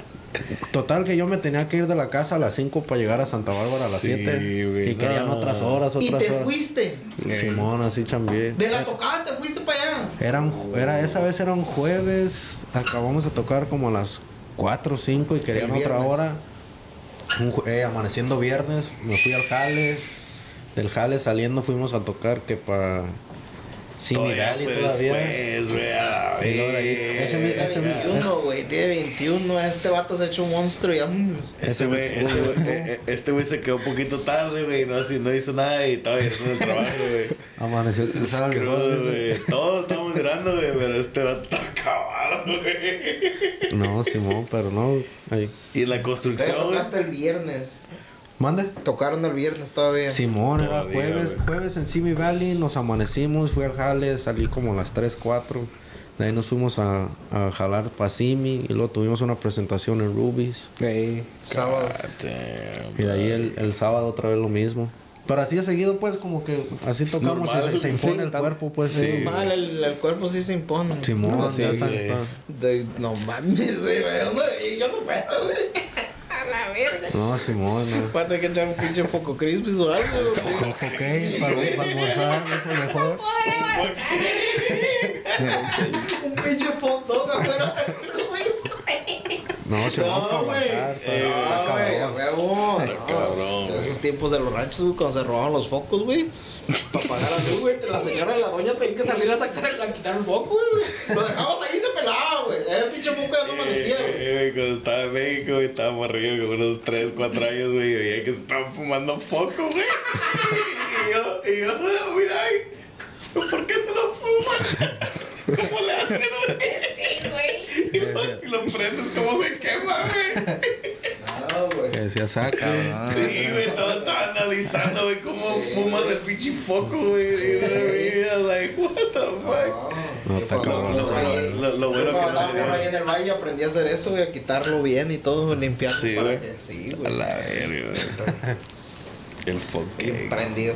Total que yo me tenía que ir de la casa a las 5 para llegar a Santa Bárbara a las Sí, 7. güey, Y querían no. otras horas, Y otras te horas. fuiste. Simón, así chambié. De la tocada te fuiste para allá. Esa vez era un jueves, acabamos de tocar como a las 4 o 5 y querían El otra viernes. hora. Amaneciendo viernes, me fui al jale. Del jale saliendo fuimos a tocar que para Simi Valley fue todavía. después, güey. a la Y luego de ahí- verga. ese- Tiene 21, güey. Tiene 21. Este vato se ha hecho un monstruo ya. Este güey se quedó un poquito tarde, güey. No hizo nada y estaba haciendo el trabajo, güey. Amaneció el Es sábado, crudo, dice. güey. Todos estamos llorando, güey, pero este va a estar acabado, güey. No, Simón, pero no. Ahí. Y en la Te construcción, güey. tocaste el viernes. ¿Mande? Tocaron el viernes todavía. Simón, era Todavía, jueves, güey. jueves en Simi Valley, nos amanecimos, fui al jale, salí como a las 3, 4. De ahí nos fuimos a jalar para Simi y luego tuvimos una presentación en Ruby's. Ey. Sábado. God damn, Y de ahí el sábado otra vez lo mismo. Pero así de seguido, pues, como que así tocamos normal. y se impone Sí, el tal- cuerpo, pues. Sí. Sí. Mal, el cuerpo sí se impone. Simón, Sí, ya sí. está. No mames, güey. Yo no puedo, güey. A la verga. No, Simón, no. Va a tener que echar un pinche poco crispy o algo. güey. Ok, para almorzar, eso mejor. Un pinche hot dog afuera. No, se van para güey. aguantar. No, güey, a huevo. Está No, cabrón. esos tiempos de los ranchos, güey, cuando se robaban los focos, güey. Para pagar la luz, güey. La señora de la doña tenía que salir a quitar el foco, güey. Lo dejamos ahí y se pelaba, güey. El pinche foco ya no amanecía, güey. Cuando estaba en México, güey, estábamos arriba con unos 3, 4 años, güey, y veía que se estaban fumando foco, güey. y yo, mira, ¿por qué se lo fuman? ¿Cómo le hacen, güey? Y luego, si lo prendes, ¿cómo se quema, güey? No, güey. Que decía saca, ¿verdad? Sí, güey, estaba analizando, güey, cómo fumas el pinche foco, güey. Y yo, like, what the fuck? No, está cabrón. Lo bueno que Cuando no estábamos ahí en el valle aprendí a hacer eso, güey, a quitarlo bien y todo, limpiarlo Sí, para güey. que... Sí, A güey. la verga, güey. El foco. Bien prendido.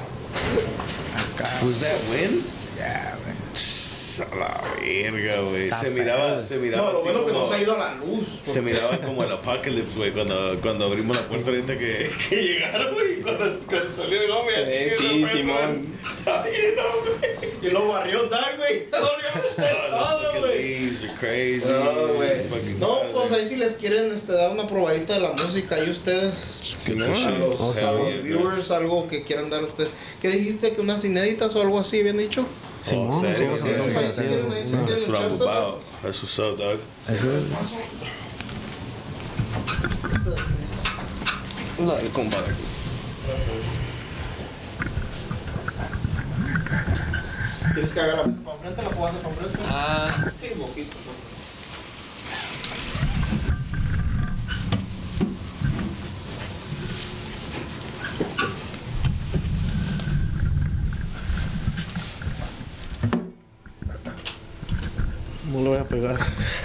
¿Was that win? Ya, güey. A la verga, güey. Está Se miraba No, lo así bueno que no como... se ha ido a la luz. Se miraba como el Apocalypse, güey, cuando abrimos la puerta ahorita que llegaron, güey, cuando salió el hombre. Sí, Simón. Está lleno, güey. Y lo barrió Dan, güey. Lo barrió todo, güey. These are crazy. No, güey. Fucking No, bad. pues ahí si les quieren dar una probadita de la música y ustedes, Good a shit. los, Hell a yeah, los bro. viewers, algo que quieran dar ustedes. ¿Qué dijiste? ¿Que unas inéditas o algo así habían dicho? Oh, serio, sí, güey. sí, Ahí sí quieren, ahí sí quieren That's what I'm echarse, about. That's what's up, dog. Dale, compadre. ¿Quieres que haga la mesa para enfrente? ¿La puedo hacer para enfrente? Ah, Sí, un poquito. No lo voy a pegar.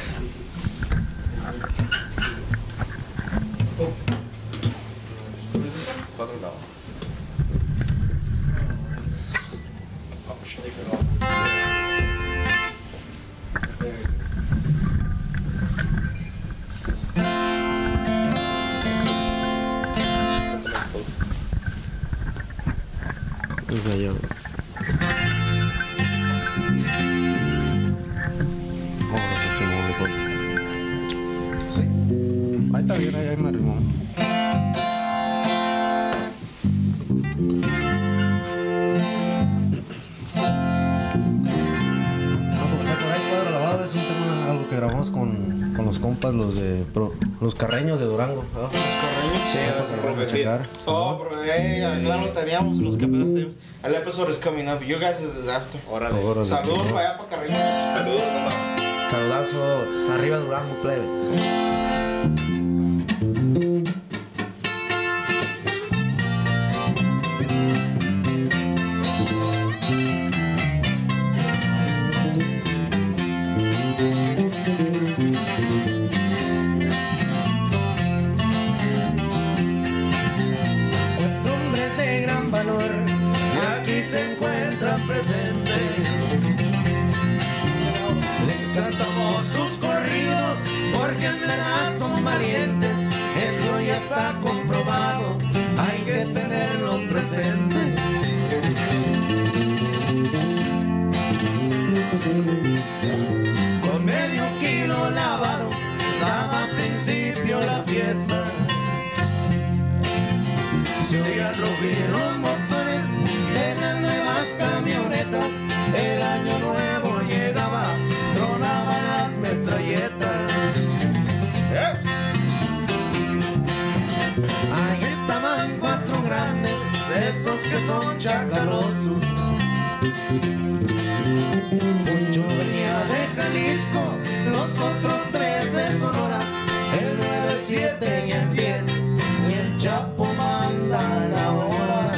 Es allá. Ahora que se mueve, sí. Ahí está bien, ahí me arrimó. Es un tema, algo que grabamos con los compas, los carreños de Durango. ¿Verdad? sí, Pues, lo van a sí. checar. Oh, bro, ya los teníamos, los que apenas teníamos. El episode is coming up. You guys is after. Órale. Órale. Saludos para allá, para Carrillo. Saludos, papá. Saludazos. Arriba Durango, plebe. Hombres de gran valor aquí se encuentran presentes. Les cantamos sus corridos porque en verdad son valientes. Eso ya está comprobado, hay que tenerlo presente. Con medio kilo lavado daba principio la fiesta. Se oían rugir los motores de las nuevas camionetas. El año nuevo llegaba, tronaban las metralletas. Ahí estaban 4 grandes, de esos que son chacalosos. Poncho venía de Jalisco, los otros 3 de Sonora, el 9, el 7 y el 10, y el Chapo manda la hora.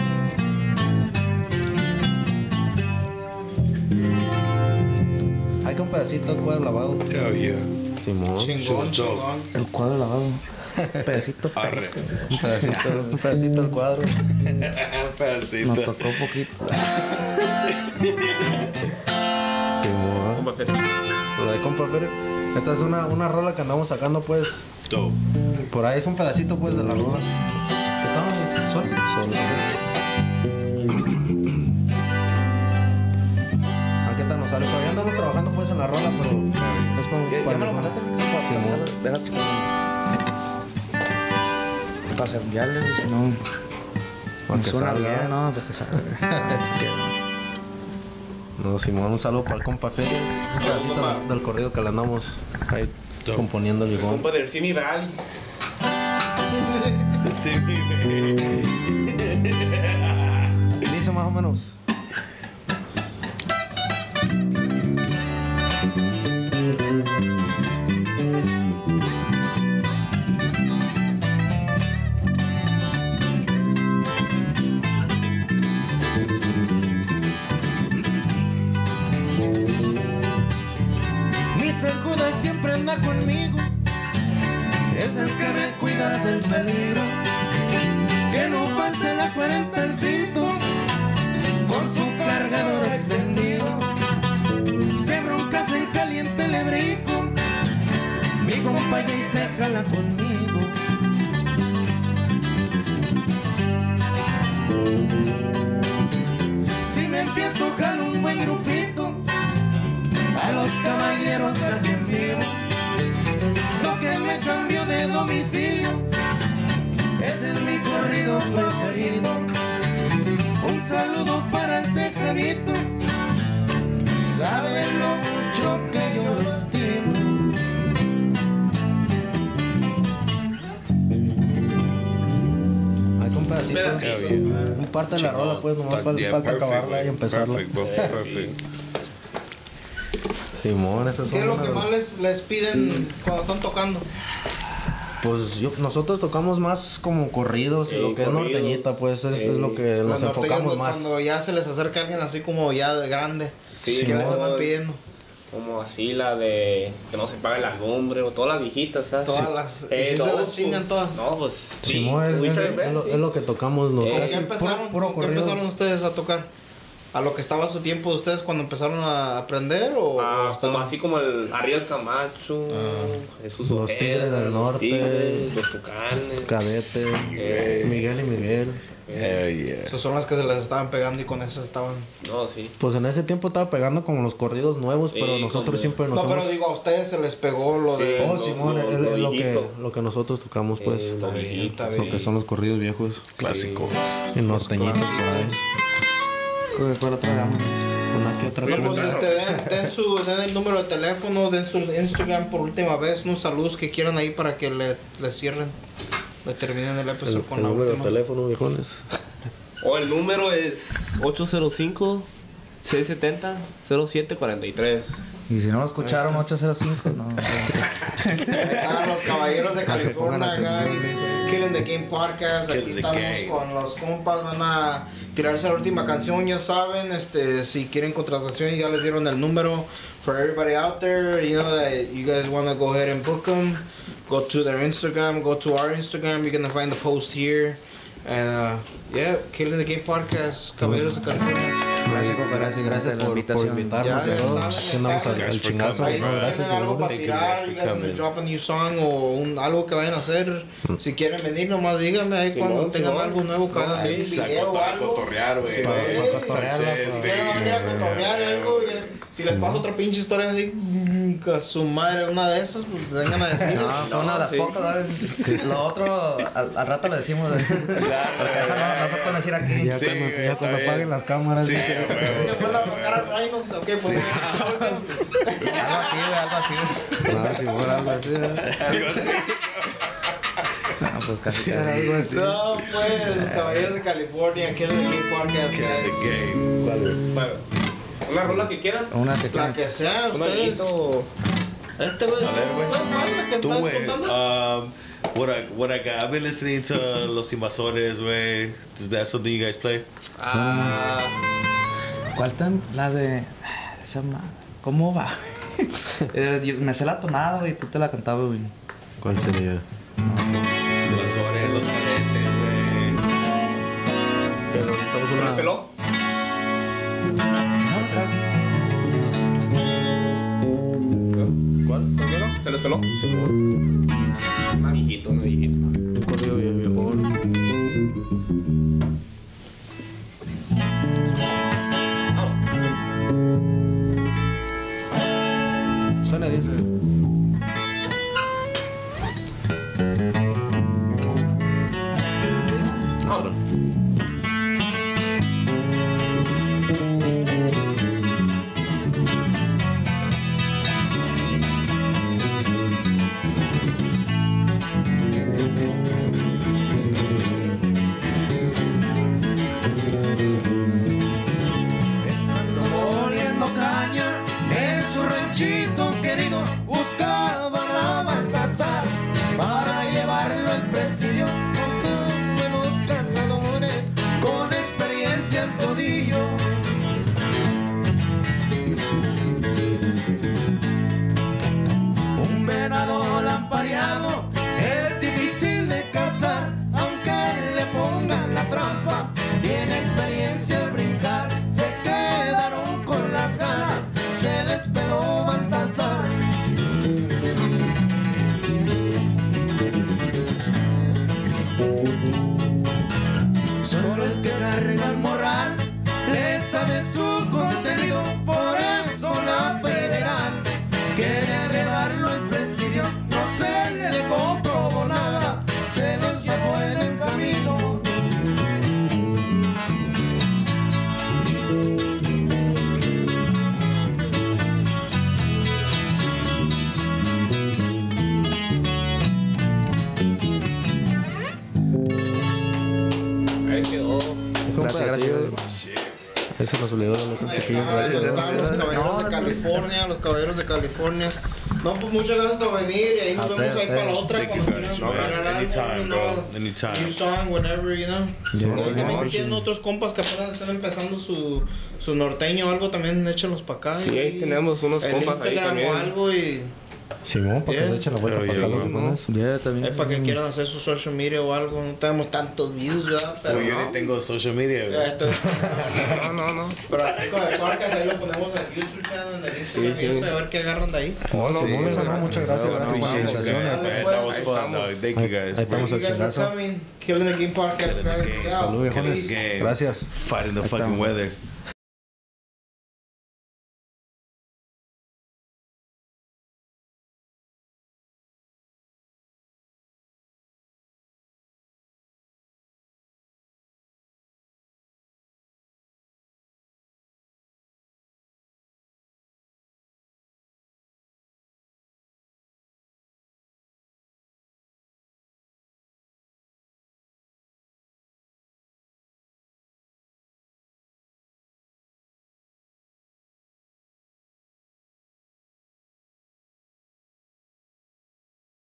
Hay que un pedacito del cuadro lavado. Hell yeah. Simón. Chingón, chingón. El cuadro lavado. Un pedacito. Arre. Un pedacito del cuadro. Un Nos pedacito. tocó poquito. Simón. Compa Fede. Lo de compra Fede. Esta es una rola que andamos sacando, pues. Dope. Por ahí es un pedacito, pues, de la rola. ¿Qué tal? Sol. ¿Qué tal nos sale? Todavía andamos trabajando, pues, en la rola, pero es para ¿Ya me lo mandaste? Simón. para enviarle, güey, si no. Para me que suena salga. bien, no, para que salga. No, Simón, un saludo para el compa Feria. Un pedacito compa. del corrido que le andamos ahí componiendo el limón. Compa del Simi Valley. Sí, Dice más o menos. Mi secuda siempre anda conmigo, es el que me cuida del peligro. Que no falte la 40 al cinto, con su cargador extendido. Si broncas en caliente le brinco, mi compa y se jala conmigo. Si me empiezo jalo un buen grupito, a los caballeros aquí en vivo. Lo que me cambió de domicilio, ese es mi corrido preferido. Un saludo para el tejanito, sabe lo mucho que yo lo estimo. Hay con pedacitos. Hell yeah. Un parte de la rola, pues, nomás falta Yeah, perfect, acabarla y bro. empezarla. Perfect, bro. Perfect. Simón, esas son ¿Qué es lo una que de las- más les piden cuando están tocando? Pues nosotros tocamos más como corridos y Sí, lo que corrido. es norteñita, pues es lo que nos Cuando enfocamos más. Cuando ya se les acerca alguien así como ya de grande, Sí, ¿qué les como- andan pidiendo? Como así la de que no se pague la lumbre o todas las viejitas, ¿sabes? Todas las- ¿y si se no, las chingan todas? No, pues sí. Simón, es, muchas es veces, lo, sí. es lo que tocamos ¿Con nosotros. qué empezaron? Puro ¿Con qué corrido. empezaron ustedes a tocar? ¿A lo que estaba su tiempo de ustedes cuando empezaron a aprender o hasta Como así como el Ariel Camacho, Jesús Los Ojeda, Tigres del los Norte, Tigres, los Tucanes, Cadete, Miguel y Miguel. Hell yeah. Esas son las que se les estaban pegando y con esas estaban? No, sí. Pues en ese tiempo estaba pegando como los corridos nuevos, Sí, pero nosotros como- siempre nos No, pero hemos... digo, a ustedes se les pegó lo Sí. de... Oh, lo- Simón, lo- es lo lo que, viejito. lo que nosotros tocamos, pues. Lo bien, viejito. está Lo que son los corridos viejos. Clásicos. Y norteñitos por ahí. ¿Cuál otra dama? Una que otra. Oye, pues den el número de teléfono, den su Instagram por última vez, unos saludos que quieran ahí para que le cierren, le terminen el episodio El, con el la número de última. teléfono, viejones. O el número es 805-670-0743. Y si no lo escucharon, 805, no. Están los caballeros de California, guys. Killing the Game Podcast. Aquí Killing the estamos Game. con los compas. Van a tirarse la última canción, ya saben. Si quieren contratación, ya les dieron el número. For everybody out there, you know that you guys want to go ahead and book them. Go to their Instagram, go to our Instagram. You're gonna find the post here. And yeah, Killing the Game Podcast, Caballeros de California. Gracias por Gracias por invitarnos. Ya, ya y todo. saben, Aquí andamos saben. al Gracias por chingazo. coming. Ahí bro. si Gracias tienen por algo para Thank you tirar, guys you for guys want to coming. drop a new song o algo que vayan a hacer. Si quieren venir, nomás díganme ahí Simón, cuando tengan Simón. algo nuevo que van a hacer, un video o algo. Cotorrear, güey. Sí, Para güey. cotorrearla, Sí, Si sí, quieren venir a cotorrear algo, si les paso otra pinche historia así, a su madre, una de esas, pues vengan a decir. No, fue una de las sí. pocas, ¿sabes? Lo otro, al rato le decimos. Porque esa no se puede decir aquí. Ya Sí, cuando, güey, ya está cuando bien. apaguen las cámaras. Sí, dije, güey. ¿Después la tocar a Rhinos o qué? Pues, Algo así, güey, algo así. "Ah, si fuera algo así. Algo así. No, pues casi. Era algo así. No, pues, Caballeros de California, Killing the Game Podcast, Killing the guys. game. Bueno, una rola que quieran. Una que La quieras. que sea, Un ustedes. añito. Este güey, A ver, güey. ¿cuál es la que Tú, estás güey. contando? What I got? I've been listening to Los Invasores, güey. Is that something you guys play? Ah, ¿Cuál tan? La de. Esa ¿Cómo va? Me sé la tonada, güey, tú te la cantabas, güey. ¿Cuál sería? Invasores, los cadetes, güey. Pero necesitamos ¿se les una. peló? ¿Cuál? ¿Primero? ¿Se les peló? Una viejito, una viejito. Un corrido viejón. Suena, dice. hacia el codillo. Un venado lampareado es difícil de cazar, aunque le pongan la trampa, tiene experiencia al brincar. Se quedaron con las ganas, se les peló Baltasar. Solo el que carga el morral le sabe su contenido, por eso la federal quiere arreglarlo al presidio. No se le comprobó nada, se los llevó en el camino. Ahí quedó. Gracias. Eso nos olvidó el otro pequeño. Estaban los caballeros de California, los caballeros de California. No, pues muchas gracias por venir y ahí nos vemos ahí para la otra. Thank you, Cuando guys, quieran man. mirar algo, Anytime, you bro. know, Anytime. new song, whenever, you know. Yes, Si también yes. tienen otros compas que apenas están empezando su norteño o algo, también échenlos para acá. Sí, ahí tenemos unos en compas ahí Instagram también. o algo y Simón, para que Yeah. se echen la vuelta Pero para yo, acá. bro. ¿No? Ya también. para que quieran hacer su social media o algo. No tenemos tantos views, ¿verdad? Pero, Yo ni tengo social media, Ya, güey. entonces, No. pero aquí con el podcast ahí lo ponemos en el YouTube channel, en el Instagram Sí, y sí. eso, a ver qué agarran de ahí. Muchas gracias. I appreciate you guys, man. That was fun, dog. Thank you guys. Ahí estamos You al guys for chingazo. coming. Killing the Game Podcast. Killing the game. Yeah. Salud, viejones. Game. Gracias. Fighting the fucking weather.